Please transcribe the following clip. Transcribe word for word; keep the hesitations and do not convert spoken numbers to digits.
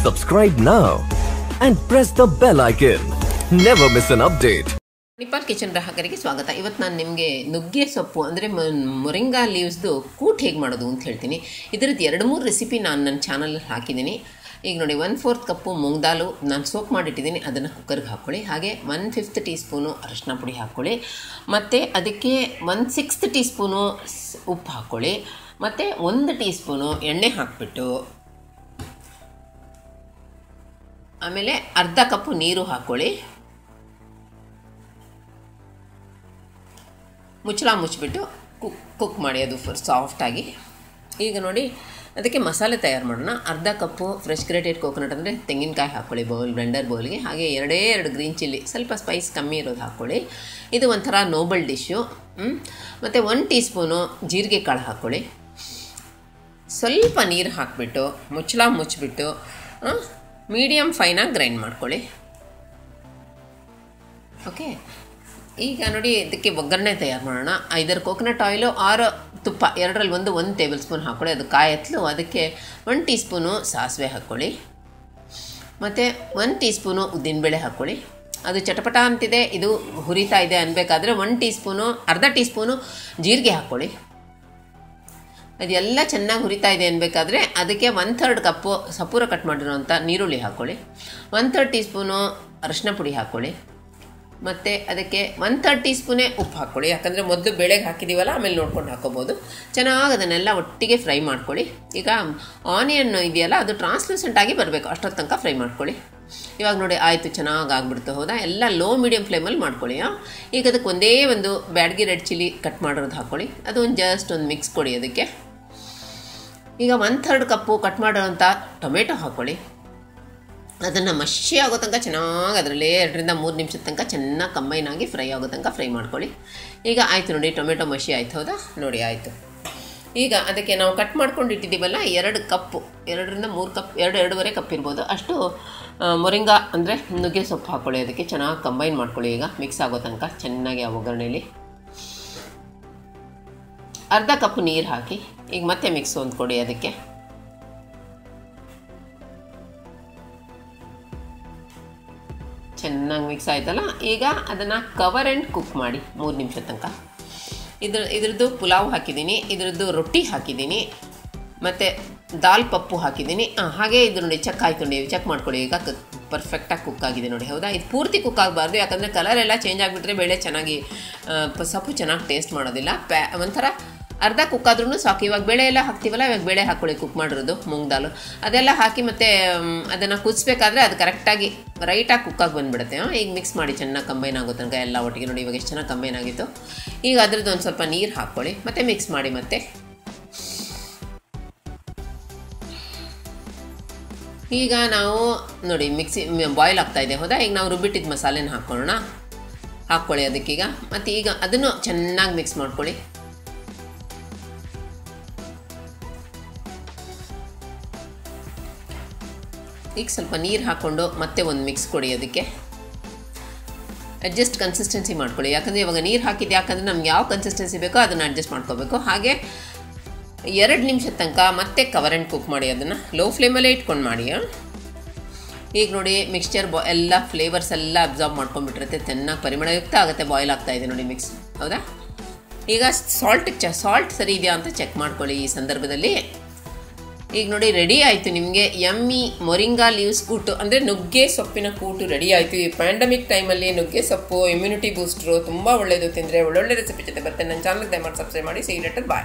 Subscribe now and press the bell icon. Never miss an update. ನಿಪಾಲ್ kitchen ಗ್ರಾಹಕರಿಗೆ ಸ್ವಾಗತ. ಇವತ್ತು ನಾನು ನಿಮಗೆ ನುಗ್ಗೆ ಸೊಪ್ಪು ಅಂದರೆ ಮೊರಿಂಗಾ ಲೀವ್ಸ್ದು ಕೂಟ್ ಹೇಗೆ ಮಾಡೋದು ಅಂತ ಹೇಳ್ತೀನಿ. ಇದರದ್ದು ಎರಡು ಮೂರು ರೆಸಿಪಿ ನಾನು ನನ್ನ ಚಾನಲಲ್ಲಿ ಹಾಕಿದ್ದೀನಿ. ಈಗ ನೋಡಿ, one fourth cup moong dal ನಾನು ಸೋಪ್ ಮಾಡಿಟ್ಟಿದ್ದೀನಿ, ಅದನ್ನು ಕುಕ್ಕರ್ಗೆ ಹಾಕ್ಕೊಳ್ಳಿ. ಹಾಗೆ ಒನ್ ಫಿಫ್ತ್ ಟೀ ಸ್ಪೂನು ಅರಿಶಿನ ಪುಡಿ ಹಾಕ್ಕೊಳ್ಳಿ. ಮತ್ತು ಅದಕ್ಕೆ ಒನ್ ಸಿಕ್ಸ್ತ್ ಟೀ ಸ್ಪೂನು ಉಪ್ಪು ಹಾಕ್ಕೊಳ್ಳಿ. ಮತ್ತು ಒಂದು ಟೀ ಸ್ಪೂನು ಎಣ್ಣೆ ಹಾಕಿಬಿಟ್ಟು ಆಮೇಲೆ ಅರ್ಧ ಕಪ್ಪು ನೀರು ಹಾಕ್ಕೊಳ್ಳಿ. ಮುಚ್ಚಳ ಮುಚ್ಚಿಬಿಟ್ಟು ಕುಕ್ ಕುಕ್ ಮಾಡಿ ಅದು ಫುಲ್ ಸಾಫ್ಟಾಗಿ. ಈಗ ನೋಡಿ, ಅದಕ್ಕೆ ಮಸಾಲೆ ತಯಾರು ಮಾಡೋಣ. ಅರ್ಧ ಕಪ್ಪು ಫ್ರೆಶ್ ಗ್ರೇಟೆಡ್ ಕೋಕೋನಟ್ ಅಂದರೆ ತೆಂಗಿನಕಾಯಿ ಹಾಕ್ಕೊಳ್ಳಿ ಬೌಲ್ ಬ್ಲೆಂಡರ್ ಬೌಲ್ಗೆ. ಹಾಗೆ ಎರಡೇ ಎರಡು ಗ್ರೀನ್ ಚಿಲ್ಲಿ, ಸ್ವಲ್ಪ ಸ್ಪೈಸ್ ಕಮ್ಮಿ ಇರೋದು ಹಾಕ್ಕೊಳ್ಳಿ. ಇದು ಒಂಥರ ನೋಬಲ್ ಡಿಶ್ಶು. ಮತ್ತು ಒನ್ ಟೀ ಸ್ಪೂನು ಜೀರಿಗೆ ಕಾಳು ಹಾಕ್ಕೊಳ್ಳಿ. ಸ್ವಲ್ಪ ನೀರು ಹಾಕಿಬಿಟ್ಟು ಮುಚ್ಚಳ ಮುಚ್ಚಿಬಿಟ್ಟು ಮೀಡಿಯಮ್ ಫೈನಾಗಿ ಗ್ರೈಂಡ್ ಮಾಡ್ಕೊಳ್ಳಿ. ಓಕೆ, ಈಗ ನೋಡಿ, ಇದಕ್ಕೆ ಒಗ್ಗರಣೆ ತಯಾರು ಮಾಡೋಣ. ಐದರ ಕೋಕೋನಟ್ ಆಯಿಲು ಆರು ತುಪ್ಪ, ಎರಡರಲ್ಲಿ ಒಂದು ಒಂದು ಟೇಬಲ್ ಸ್ಪೂನ್ ಹಾಕ್ಕೊಳ್ಳಿ. ಅದು ಕಾಯಿ ಹತ್ತಲು. ಅದಕ್ಕೆ ಒಂದು ಟೀ ಸ್ಪೂನು ಸಾಸಿವೆ ಹಾಕ್ಕೊಳ್ಳಿ. ಮತ್ತು ಒಂದು ಟೀ ಸ್ಪೂನು ಉದ್ದಿನಬೇಳೆ ಹಾಕ್ಕೊಳ್ಳಿ. ಅದು ಚಟಪಟ ಅಂತಿದೆ, ಇದು ಹುರಿತಾ ಇದೆ ಅನ್ಬೇಕಾದ್ರೆ ಒಂದು ಟೀ ಸ್ಪೂನು ಅರ್ಧ ಟೀ ಸ್ಪೂನು ಜೀರಿಗೆ ಹಾಕ್ಕೊಳ್ಳಿ. ಅದೆಲ್ಲ ಚೆನ್ನಾಗಿ ಹುರಿತಾ ಇದೆ ಅನ್ಬೇಕಾದ್ರೆ ಅದಕ್ಕೆ ಒನ್ ಥರ್ಡ್ ಕಪ್ಪು ಸಪೂರ ಕಟ್ ಮಾಡಿರೋಂಥ ನೀರುಳ್ಳಿ ಹಾಕ್ಕೊಳ್ಳಿ. ಒನ್ ಥರ್ಡ್ ಟೀ ಸ್ಪೂನು ಅರಿಶಿನ ಪುಡಿ ಹಾಕ್ಕೊಳ್ಳಿ. ಮತ್ತು ಅದಕ್ಕೆ ಒನ್ ಥರ್ಡ್ ಟೀ ಸ್ಪೂನೇ ಉಪ್ಪು ಹಾಕ್ಕೊಳ್ಳಿ. ಯಾಕಂದರೆ ಮೊದಲು ಬೇಳೆಗೆ ಹಾಕಿದ್ದೀವಲ್ಲ, ಆಮೇಲೆ ನೋಡ್ಕೊಂಡು ಹಾಕೋಬೋದು. ಚೆನ್ನಾಗಿ ಅದನ್ನೆಲ್ಲ ಒಟ್ಟಿಗೆ ಫ್ರೈ ಮಾಡ್ಕೊಳ್ಳಿ. ಈಗ ಆನಿಯನ್ ಇದೆಯಲ್ಲ, ಅದು ಟ್ರಾನ್ಸ್ಲೂಸೆಂಟಾಗಿ ಬರಬೇಕು, ಅಷ್ಟೊತ್ತು ತನಕ ಫ್ರೈ ಮಾಡ್ಕೊಳ್ಳಿ. ಇವಾಗ ನೋಡಿ, ಆಯಿತು, ಚೆನ್ನಾಗಿ ಆಗ್ಬಿಡ್ತು. ಹೌದಾ? ಎಲ್ಲ ಲೋ ಮೀಡಿಯಮ್ ಫ್ಲೇಮಲ್ಲಿ ಮಾಡ್ಕೊಳ್ಳಿ. ಈಗ ಅದಕ್ಕೆ ಒಂದೇ ಒಂದು ಬ್ಯಾಡಗಿ ರೆಡ್ ಚಿಲ್ಲಿ ಕಟ್ ಮಾಡಿರೋದು ಹಾಕ್ಕೊಳ್ಳಿ. ಅದು ಒಂದು ಜಸ್ಟ್ ಒಂದು ಮಿಕ್ಸ್ ಕೊಡಿ ಅದಕ್ಕೆ. ಈಗ ಒನ್ ಥರ್ಡ್ ಕಪ್ಪು ಕಟ್ ಮಾಡಿರೋಂಥ ಟೊಮೆಟೊ ಹಾಕ್ಕೊಳ್ಳಿ. ಅದನ್ನು ಮಷಿ ಆಗೋ ತನಕ ಚೆನ್ನಾಗಿ ಅದರಲ್ಲೇ ಎರಡರಿಂದ ಮೂರು ನಿಮಿಷದ ತನಕ ಚೆನ್ನಾಗಿ ಕಂಬೈನ್ ಆಗಿ ಫ್ರೈ ಆಗೋ ತನಕ ಫ್ರೈ ಮಾಡ್ಕೊಳ್ಳಿ. ಈಗ ಆಯಿತು ನೋಡಿ, ಟೊಮೆಟೊ ಮಷಿ ಆಯ್ತು. ಹೌದಾ? ನೋಡಿ, ಆಯಿತು. ಈಗ ಅದಕ್ಕೆ ನಾವು ಕಟ್ ಮಾಡ್ಕೊಂಡು ಇಟ್ಟಿದ್ದೀವಲ್ಲ, ಎರಡು ಕಪ್ಪು, ಎರಡರಿಂದ ಮೂರು ಕಪ್, ಎರಡು ಎರಡೂವರೆ ಕಪ್ ಇರ್ಬೋದು ಅಷ್ಟು ಮೊರಿಂಗಾ ಅಂದರೆ ನುಗ್ಗೆ ಸೊಪ್ಪು ಹಾಕ್ಕೊಳ್ಳಿ. ಅದಕ್ಕೆ ಚೆನ್ನಾಗಿ ಕಂಬೈನ್ ಮಾಡ್ಕೊಳ್ಳಿ. ಈಗ ಮಿಕ್ಸ್ ಆಗೋ ತನಕ ಚೆನ್ನಾಗಿ ಆ ಒಗ್ಗರಣೆಯಲ್ಲಿ ಅರ್ಧ ಕಪ್ ನೀರು ಹಾಕಿ ಈಗ ಮತ್ತೆ ಮಿಕ್ಸ್ ಹೊಂದ್ಕೊಡಿ. ಅದಕ್ಕೆ ಚೆನ್ನಾಗಿ ಮಿಕ್ಸ್ ಆಯ್ತಲ್ಲ, ಈಗ ಅದನ್ನು ಕವರ್ ಆ್ಯಂಡ್ ಕುಕ್ ಮಾಡಿ ಮೂರು ನಿಮಿಷ ತನಕ. ಇದ್ರ ಇದ್ರದ್ದು ಪುಲಾವ್ ಹಾಕಿದ್ದೀನಿ, ಇದ್ರದ್ದು ರೊಟ್ಟಿ ಹಾಕಿದ್ದೀನಿ, ಮತ್ತು ದಾಲ್ ಪಪ್ಪು ಹಾಕಿದ್ದೀನಿ. ಹಾಂ, ಹಾಗೆ ಇದು ನೋಡಿ, ಚೆಕ್ ಆಯಿತು ನೋಡಿ, ಚೆಕ್ ಮಾಡ್ಕೊಳ್ಳಿ. ಈಗ ಪರ್ಫೆಕ್ಟಾಗಿ ಕುಕ್ ಆಗಿದೆ ನೋಡಿ. ಹೌದಾ? ಇದು ಪೂರ್ತಿ ಕುಕ್ ಆಗಬಾರ್ದು, ಯಾಕಂದರೆ ಕಲರ್ ಎಲ್ಲ ಚೇಂಜ್ ಆಗಿಬಿಟ್ರೆ ಬೇಳೆ ಚೆನ್ನಾಗಿ ಸೊಪ್ಪು ಚೆನ್ನಾಗಿ ಟೇಸ್ಟ್ ಮಾಡೋದಿಲ್ಲ. ಪ್ಯಾ ಒಂಥರ ಅರ್ಧ ಕುಕ್ ಆದ್ರೂ ಸಾಕು. ಇವಾಗ ಬೇಳೆ ಎಲ್ಲ ಹಾಕ್ತೀವಲ್ಲ, ಇವಾಗ ಬೇಳೆ ಹಾಕ್ಕೊಳ್ಳಿ, ಕುಕ್ ಮಾಡಿರೋದು ಮೂಂಗ್ ದಾಲು ಅದೆಲ್ಲ ಹಾಕಿ ಮತ್ತು ಅದನ್ನು ಕುದಿಸ್ಬೇಕಾದ್ರೆ ಅದು ಕರೆಕ್ಟಾಗಿ ರೈಟಾಗಿ ಕುಕ್ಕಾಗಿ ಬಂದುಬಿಡುತ್ತೆ. ಈಗ ಮಿಕ್ಸ್ ಮಾಡಿ ಚೆನ್ನಾಗಿ ಕಂಬೈನ್ ಆಗೋ ತನಕ ಎಲ್ಲ ಒಟ್ಟಿಗೆ. ನೋಡಿ, ಇವಾಗ ಎಷ್ಟು ಚೆನ್ನಾಗಿ ಕಂಬೈನ್ ಆಗಿತ್ತು. ಈಗ ಅದ್ರದ್ದು ಒಂದು ಸ್ವಲ್ಪ ನೀರು ಹಾಕ್ಕೊಳ್ಳಿ, ಮತ್ತು ಮಿಕ್ಸ್ ಮಾಡಿ. ಮತ್ತೆ ಈಗ ನಾವು ನೋಡಿ ಮಿಕ್ಸಿ ಬಾಯ್ಲ್ ಆಗ್ತಾಯಿದೆ. ಹೌದಾ? ಈಗ ನಾವು ರುಬ್ಬಿಟ್ಟಿದ್ದ ಮಸಾಲೆನ ಹಾಕ್ಕೊಳ್ಳೋಣ. ಹಾಕ್ಕೊಳ್ಳಿ ಅದಕ್ಕೀಗ. ಮತ್ತು ಈಗ ಅದನ್ನು ಚೆನ್ನಾಗಿ ಮಿಕ್ಸ್ ಮಾಡ್ಕೊಳ್ಳಿ. ಈಗ ಸ್ವಲ್ಪ ನೀರು ಹಾಕ್ಕೊಂಡು ಮತ್ತೆ ಒಂದು ಮಿಕ್ಸ್ ಕೊಡಿ. ಅದಕ್ಕೆ ಅಡ್ಜಸ್ಟ್ ಕನ್ಸಿಸ್ಟೆನ್ಸಿ ಮಾಡ್ಕೊಳ್ಳಿ. ಯಾಕಂದರೆ ಇವಾಗ ನೀರು ಹಾಕಿದ್ದು, ಯಾಕಂದರೆ ನಮ್ಗೆ ಯಾವ ಕನ್ಸಿಸ್ಟೆನ್ಸಿ ಬೇಕೋ ಅದನ್ನು ಅಡ್ಜಸ್ಟ್ ಮಾಡ್ಕೋಬೇಕು. ಹಾಗೆ ಎರಡು ನಿಮಿಷದ ತನಕ ಮತ್ತೆ ಕವರ್ ಆ್ಯಂಡ್ ಕುಕ್ ಮಾಡಿ. ಅದನ್ನು ಲೋ ಫ್ಲೇಮಲ್ಲೇ ಇಟ್ಕೊಂಡು ಮಾಡಿ. ಈಗ ನೋಡಿ, ಮಿಕ್ಸ್ಚರ್ ಬಾ ಎಲ್ಲ ಫ್ಲೇವರ್ಸ್ ಎಲ್ಲ ಅಬ್ಸಾರ್ಬ್ ಮಾಡ್ಕೊಂಡ್ಬಿಟ್ಟಿರುತ್ತೆ, ಚೆನ್ನಾಗಿ ಪರಿಮಳಯುಕ್ತ ಆಗುತ್ತೆ. ಬಾಯ್ಲ್ ಆಗ್ತಾಯಿದೆ ನೋಡಿ ಮಿಕ್ಸ್. ಹೌದಾ? ಈಗ ಸಾಲ್ಟ್ ಚ ಸಾಲ್ಟ್ ಸರಿ ಇದೆಯಾ ಅಂತ ಚೆಕ್ ಮಾಡ್ಕೊಳ್ಳಿ ಈ ಸಂದರ್ಭದಲ್ಲಿ. ಈಗ ನೋಡಿ, ರೆಡಿ ಆಯಿತು ನಿಮಗೆ ಯಮ್ಮಿ ಮೊರಿಂಗಾ ಲೀವ್ಸ್ ಕೂಟು, ಅಂದರೆ ನುಗ್ಗೆ ಸೊಪ್ಪಿನ ಕೂಟು ರೆಡಿ ಆಯಿತು. ಈ ಪ್ಯಾಂಡಮಿಕ್ ಟೈಮಲ್ಲಿ ನುಗ್ಗೆ ಸೊಪ್ಪು ಇಮ್ಯುನಿಟಿ ಬೂಸ್ಟ್ರು, ತುಂಬ ಒಳ್ಳೆಯದು. ತಿಂದರೆ ಒಳ್ಳೊಳ್ಳೆ ರೆಸಿಪಿ ಜೊತೆ ಬರ್ತೇನೆ. ನನ್ನ ಚಾನಲ್ಗೆ ದಯಮಾಡಿ ಸಬ್ಸ್ಕ್ರೈಬ್ ಮಾಡಿ. See you later. ಬಾಯ್.